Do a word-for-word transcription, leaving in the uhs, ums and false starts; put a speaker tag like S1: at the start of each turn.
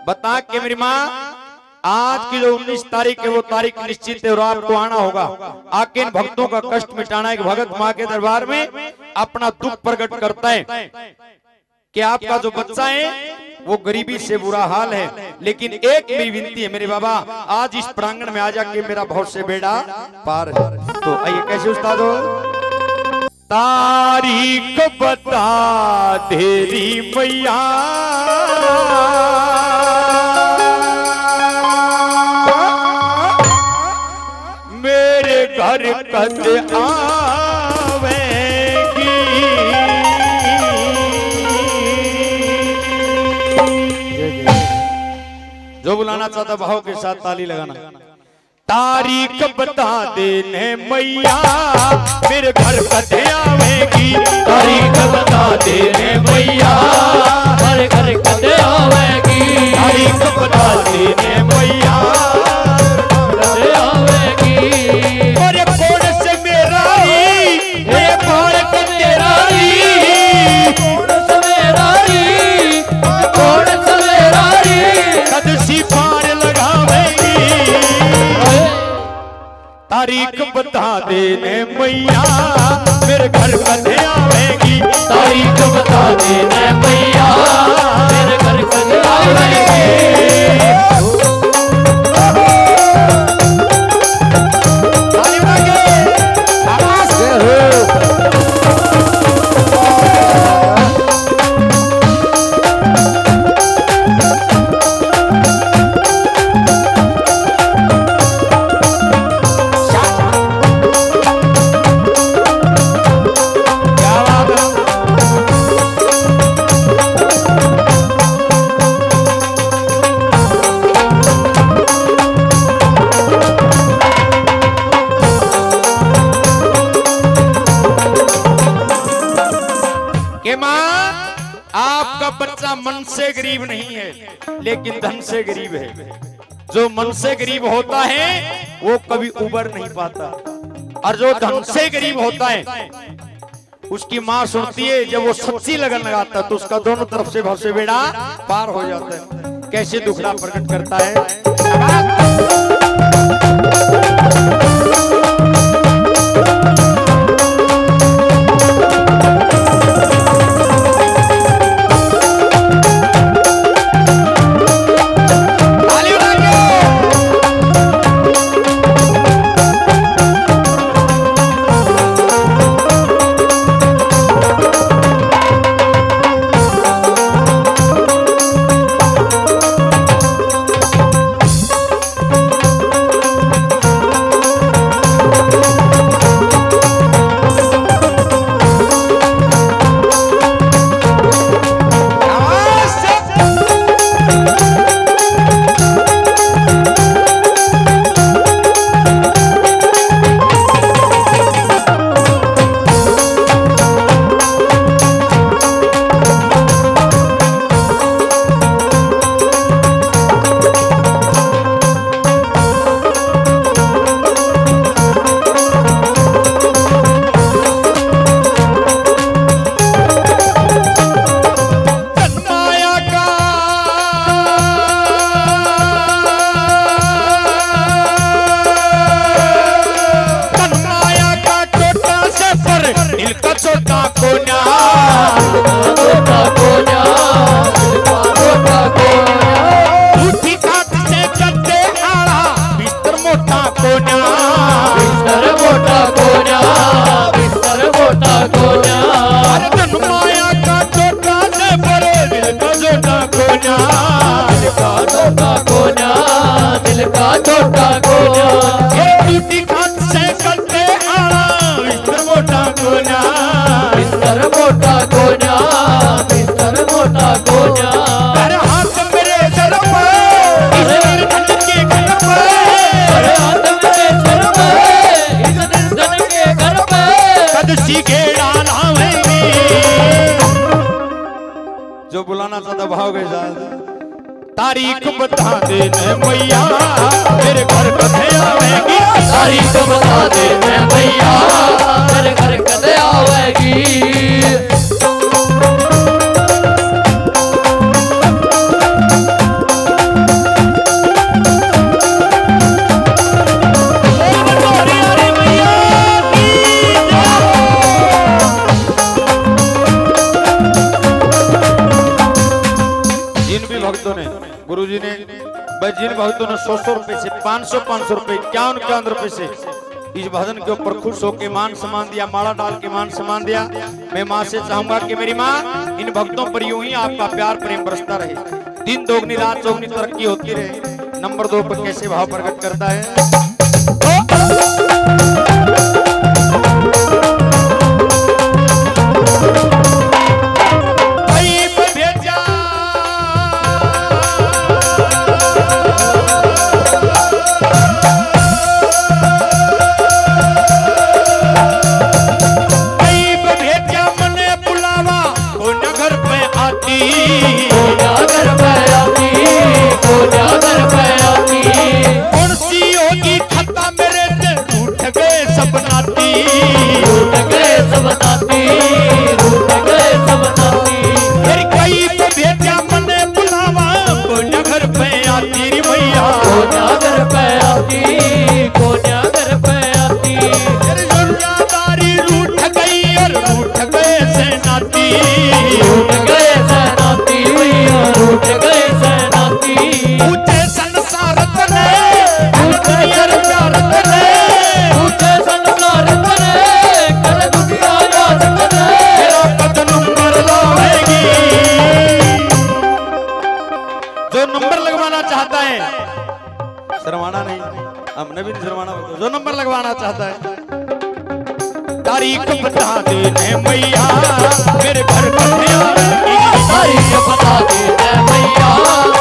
S1: बता के मेरी माँ आज की जो उन्नीस तारीख है वो तारीख निश्चित है और आपको आना होगा। आके इन भक्तों का कष्ट मिटाना है। भगत माँ के दरबार में अपना दुख प्रकट करता है कि आपका जो बच्चा है वो गरीबी से बुरा हाल है, लेकिन एक मेरी विनती है मेरे बाबा, आज इस प्रांगण में आ जाके मेरा बहुत से बेड़ा पार है। तो आइए कैसे उस्ताद हो। तारीख बता तेरी मैया मेरे घर कद आवेगी, जो बुलाना चाहता भाव के साथ ताली लगाना। तारीख बता देने मैया मेरे घर कद आवेगी,
S2: तारीख बता देने मैया मेरे घर कद आवेगी,
S1: तारीख बता देने मैया
S2: कद आवेगी।
S1: और कौन से मेरा ये कौन तेरा
S2: कौन सा मेरा री कौन सा मेरा री
S1: कद सी पार लगावेगी। तारीख बता देने मैया मेरे घर कद आवेगी,
S2: तारीख बता देने मैया मेरे घर कद आवेगी।
S1: मन से गरीब नहीं है लेकिन धन से गरीब है। जो मन से गरीब होता है वो कभी उबर नहीं पाता, और जो धन से गरीब होता है उसकी माँ सुनती है जब वो सच्ची लगन लगाता है तो उसका दोनों तरफ से भव से बेड़ा पार हो जाता है। कैसे दुखड़ा प्रकट करता है। जो बुलाना चाहता भाव के साथ। तारीख बता देने मैया मेरे घर कद आवेगी,
S2: तारीख बता देने मैया मेरे घर कद आवेगी।
S1: भक्तों ने, गुरुजी ने, बस जिन भक्तों ने सौ सौ रुपए से पाँच सौ पाँच सौ रुपए इक्यावन इक्यावन रुपए से इस भजन के ऊपर खुश होकर मान सम्मान दिया, माला डाल के मान सम्मान दिया। मैं माँ से चाहूंगा कि मेरी माँ इन भक्तों पर यूं ही आपका प्यार प्रेम बरसता रहे, दिन दोगुनी रात चौगुनी तरक्की होती रहे। नंबर दो पर कैसे भाव प्रकट करता है। शर्माना नहीं, हमने भी नहीं शर्माना। जो नंबर लगवाना चाहता है, तारीख बता दे मैया मेरे घर का तारीख बता दे मैया